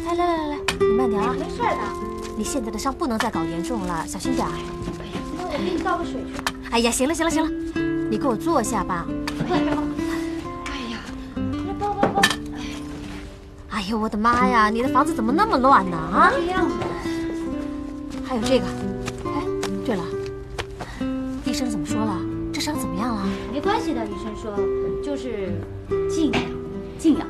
哎，来，你慢点啊！ 没事的。 你现在的伤不能再搞严重了，小心点儿。 哎呀，那我给你倒个水去。 哎呀，行了，你给我坐下吧。 哎呀，这包。 哎呦，我的妈呀！你的房子怎么那么乱呢？啊？ 这样的。 还有这个。哎，对了，医生怎么说了？这伤怎么样了？ 没关系的，医生说就是静养。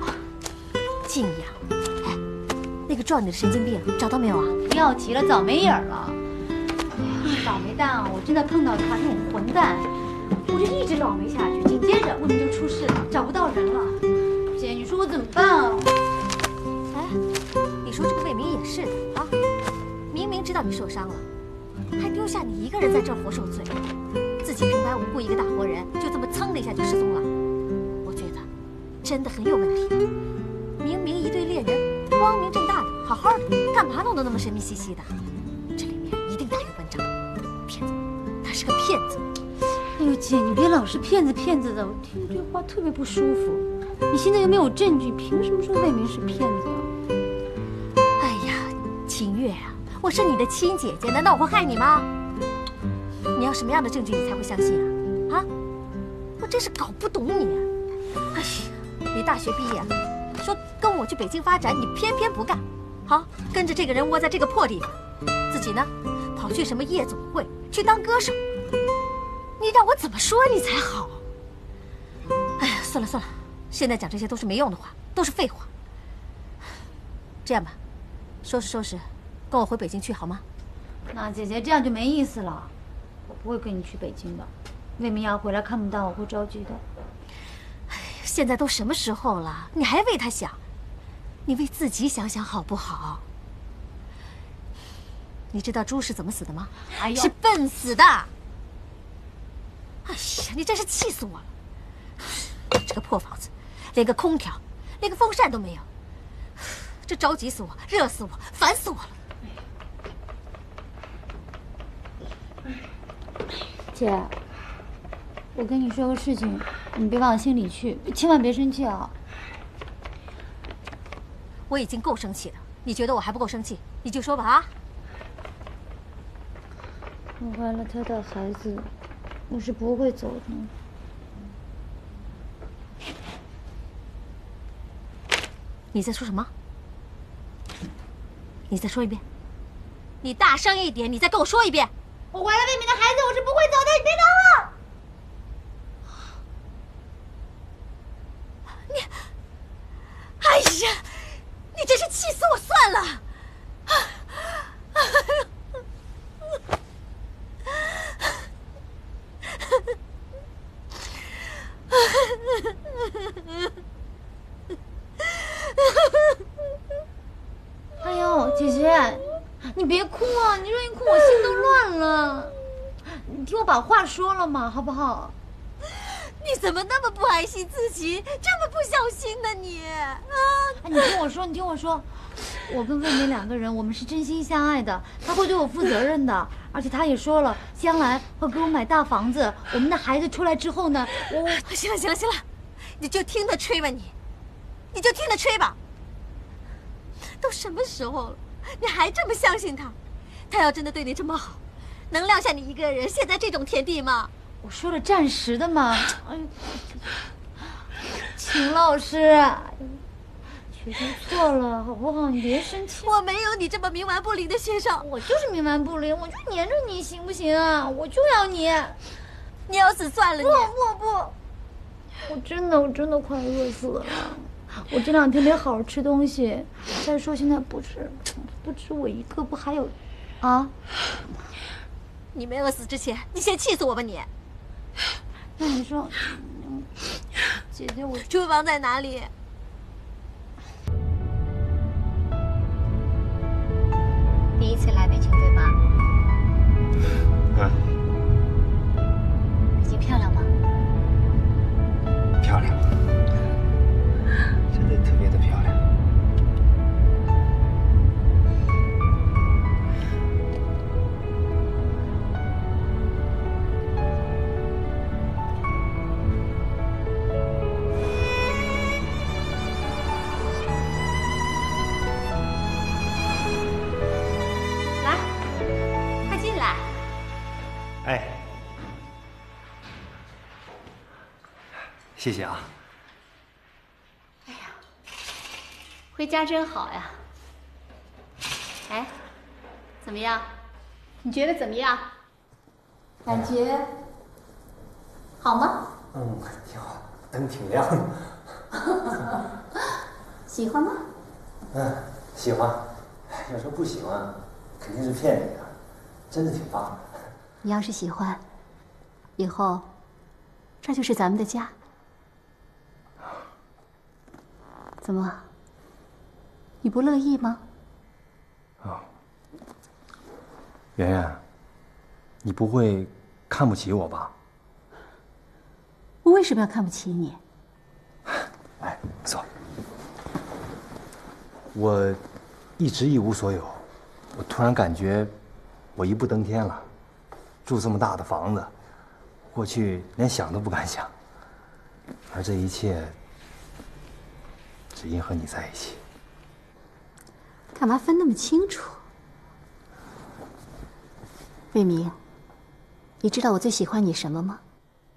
哎，那个撞你的神经病找到没有啊？ 不要提了，早没影儿了。哎呀，倒霉蛋啊！我真的碰到他这种混蛋，我就一直倒霉下去。紧接着魏明就出事了，找不到人了。姐，你说我怎么办啊？ 哎，你说这个魏明也是的啊，明明知道你受伤了，还丢下你一个人在这儿活受罪，自己平白无故一个大活人就这么噌的一下就失踪了。我觉得真的很有问题。明明一对恋人，光明正大的，好好的，干嘛弄得那么神秘兮兮的？这里面一定大有文章。骗子，他是个骗子。 哎呦，姐，你别老是骗子的，我听这话特别不舒服。你现在又没有证据，凭什么说魏明是骗子啊？ 哎呀，秦月啊，我是你的亲姐姐，难道我会害你吗？你要什么样的证据你才会相信啊？啊，我真是搞不懂你。哎呀，你大学毕业了。说跟我去北京发展，你偏偏不干，好跟着这个人窝在这个破地方，自己呢跑去什么夜总会去当歌手，你让我怎么说你才好？哎呀，算了，现在讲这些都是没用的话，都是废话。这样吧，收拾，跟我回北京去好吗？ 那姐姐这样就没意思了，我不会跟你去北京的。魏明要回来看不到我会着急的。 现在都什么时候了，你还为他想？你为自己想想好不好？你知道朱是怎么死的吗？ 哎呦， 是笨死的！哎呀，你真是气死我了！这个破房子，连个空调、连个风扇都没有，这着急死我，热死我，烦死我了！ 姐，我跟你说个事情，你别往心里去，千万别生气啊！ 我已经够生气了，你觉得我还不够生气？你就说吧啊！ 我怀了他的孩子，我是不会走的。 你在说什么？你再说一遍。你大声一点，你再跟我说一遍。 我怀了魏明的孩子，我是不会走的，你别闹了。 哎呀，你真是气死我算了！ 哎呦，姐姐，你别哭啊！你这一哭，我心都乱了。你听我把话说了嘛，好不好？ 你怎么那么不爱惜自己，这么不小心呢你？啊！ 你听我说，我跟魏明两个人，我们是真心相爱的，他会对我负责任的，而且他也说了，将来会给我买大房子。我们的孩子出来之后呢， 行了，你就听他吹吧你就听他吹吧。都什么时候了，你还这么相信他？他要真的对你这么好，能撂下你一个人陷在这种田地吗？ 我说了暂时的嘛。哎呦，秦老师，学生错了，好不好？你别生气。 我没有你这么冥顽不灵的学生， 我就是冥顽不灵，我就黏着你，行不行啊？我就要你。 你要死算了你。 不，我真的快饿死了。我这两天没好好吃东西。再说现在不止我一个，不还有，啊？ 你没饿死之前，你先气死我吧你。 那你说，姐姐我厨房在哪里？第一次来北京对吧？ 嗯。 北京漂亮吗？ 漂亮，真的特别的漂亮。 谢谢啊。 回家真好呀。哎，怎么样？你觉得怎么样？感觉好吗？ 嗯，挺好，灯挺亮的。 喜欢吗？ 嗯，喜欢。要说不喜欢，肯定是骗你的，真的挺棒的。 你要是喜欢，以后这就是咱们的家。怎么？你不乐意吗？ 圆圆，你不会看不起我吧？ 我为什么要看不起你？ 哎，坐。我一直一无所有，我突然感觉我一步登天了，住这么大的房子，过去连想都不敢想，而这一切只因和你在一起。 干嘛分那么清楚？魏明，你知道我最喜欢你什么吗？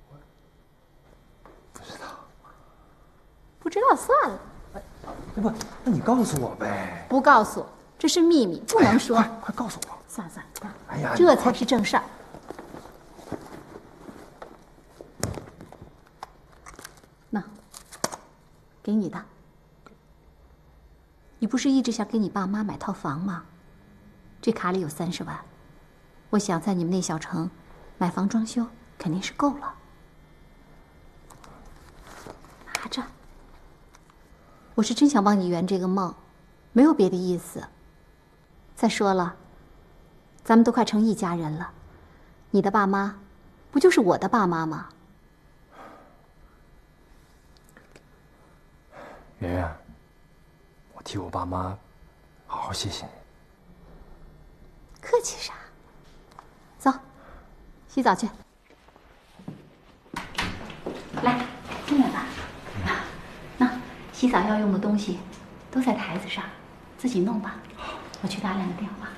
不知道。 不知道算了。 不，那你告诉我呗。 不告诉，这是秘密，不能说。 快告诉我。 算了算了， 哎呀， 这才是正事儿。那，给你的。你不是一直想给你爸妈买套房吗？这卡里有30万，我想在你们那小城买房装修肯定是够了。拿着。我是真想帮你圆这个梦，没有别的意思。再说了，咱们都快成一家人了，你的爸妈不就是我的爸妈吗？ 圆圆，我替我爸妈好好谢谢你。 客气啥？走，洗澡去。来，进来吧。那洗澡要用的东西都在台子上，自己弄吧。我去打2个电话。